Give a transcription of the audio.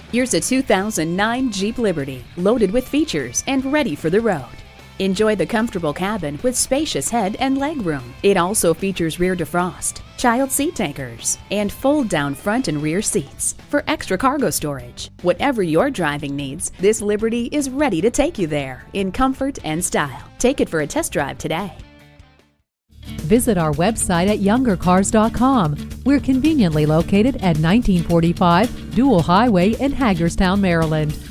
Here's a 2009 Jeep Liberty, loaded with features and ready for the road. Enjoy the comfortable cabin with spacious head and legroom. It also features rear defrost, child seat anchors, and fold-down front and rear seats for extra cargo storage. Whatever your driving needs, this Liberty is ready to take you there in comfort and style. Take it for a test drive today. Visit our website at youngercars.com. We're conveniently located at 1945 Dual Highway in Hagerstown, Maryland.